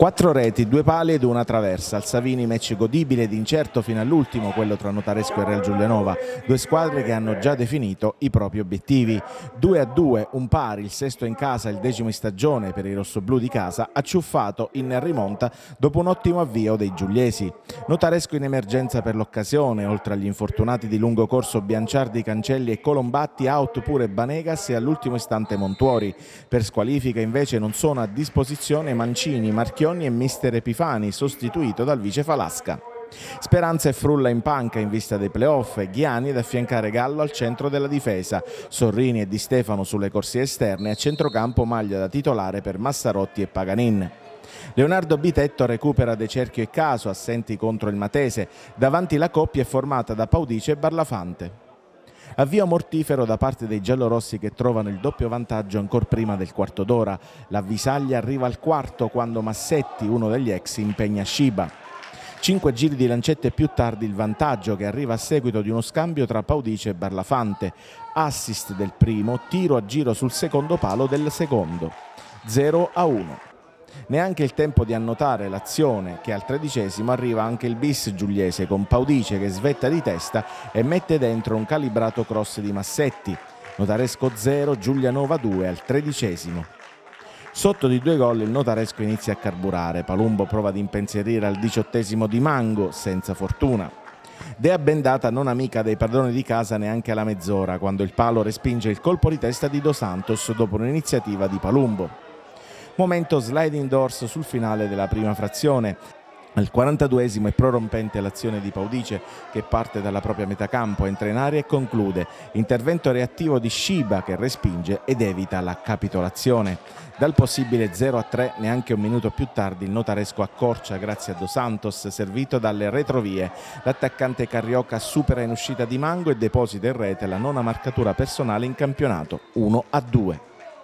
4 reti, 2 pali ed una traversa. Al Savini match godibile ed incerto fino all'ultimo, quello tra Notaresco e Real Giulianova, due squadre che hanno già definito i propri obiettivi. 2-2, un pari, il sesto in casa, il 10° in stagione per i rossoblù di casa, acciuffato in rimonta dopo un ottimo avvio dei giuliesi. Notaresco in emergenza per l'occasione, oltre agli infortunati di lungo corso Bianciardi, Cancelli e Colombatti, out pure Banegas e all'ultimo istante Montuori. Per squalifica invece non sono a disposizione Mancini, Marchioni e mister Epifani, sostituito dal vice Falasca. Speranza e Frulla in panca in vista dei playoff e Ghiani ad affiancare Gallo al centro della difesa, Sorrini e Di Stefano sulle corsie esterne e a centrocampo maglia da titolare per Massarotti e Paganin. Leonardo Bitetto recupera De Cerchio e Caso, assenti contro il Matese. Davanti la coppia è formata da Paudice e Barlafante. Avvio mortifero da parte dei giallorossi che trovano il doppio vantaggio ancor prima del quarto d'ora. L'avvisaglia arriva al quarto quando Massetti, uno degli ex, impegna Sciba. 5 giri di lancette più tardi il vantaggio, che arriva a seguito di uno scambio tra Paudice e Barlafante. Assist del primo, tiro a giro sul secondo palo del secondo. 0-1. Neanche il tempo di annotare l'azione che al 13° arriva anche il bis giuliese con Paudice che svetta di testa e mette dentro un calibrato cross di Massetti. Notaresco 0, Giulianova 2 al 13°. Sotto di 2 gol il Notaresco inizia a carburare. Palumbo prova ad impensierire al 18° di Mango, senza fortuna. Dea bendata non amica dei padroni di casa neanche alla mezz'ora, quando il palo respinge il colpo di testa di Dos Santos dopo un'iniziativa di Palumbo. Momento sliding doors sul finale della prima frazione. Al 42° è prorompente l'azione di Paudice che parte dalla propria metà campo, entra in area e conclude. Intervento reattivo di Sciba che respinge ed evita la capitolazione. Dal possibile 0-3 neanche un minuto più tardi il Notaresco accorcia grazie a Dos Santos servito dalle retrovie. L'attaccante Carrioca supera in uscita di Mango e deposita in rete la nona marcatura personale in campionato, 1-2.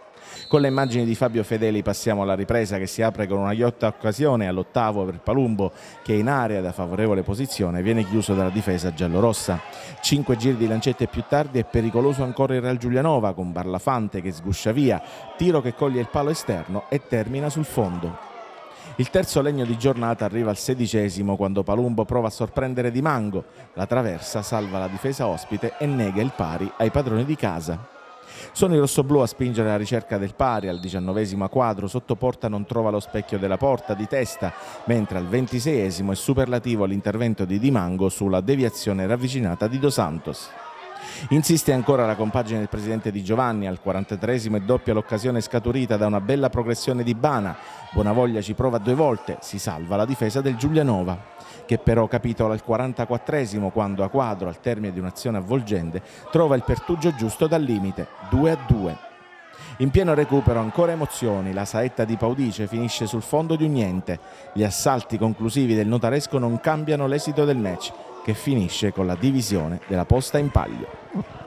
Con le immagini di Fabio Fedeli passiamo alla ripresa che si apre con una ghiotta occasione all'8° per Palumbo che in area da favorevole posizione viene chiuso dalla difesa giallorossa. 5 giri di lancette più tardi è pericoloso ancora il Real Giulianova con Barlafante che sguscia via, tiro che coglie il palo esterno e termina sul fondo. Il terzo legno di giornata arriva al 16° quando Palumbo prova a sorprendere Di Mango. La traversa salva la difesa ospite e nega il pari ai padroni di casa. Sono i rossoblù a spingere alla ricerca del pari. Al 19° a quadro sotto porta non trova lo specchio della porta di testa, mentre al 26° è superlativo l'intervento di Di Mango sulla deviazione ravvicinata di Dos Santos. Insiste ancora la compagine del presidente Di Giovanni, al 43° è doppia l'occasione scaturita da una bella progressione di Bana. Bonavoglia ci prova 2 volte, si salva la difesa del Giulianova, che però capitola al 44° quando a quadro, al termine di un'azione avvolgente, trova il pertugio giusto dal limite, 2-2. In pieno recupero ancora emozioni, la saetta di Paudice finisce sul fondo di un niente. Gli assalti conclusivi del Notaresco non cambiano l'esito del match, che finisce con la divisione della posta in palio.